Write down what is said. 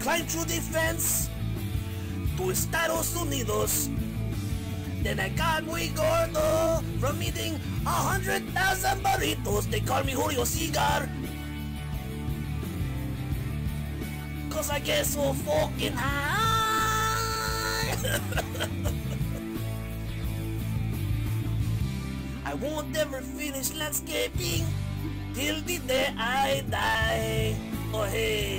climbed through the fence to Estados Unidos. Then I got muy gordo from eating 100,000 burritos. They call me Julio Cigar, cause I get so fucking high. I won't ever finish landscaping till the day I die. Oh hey.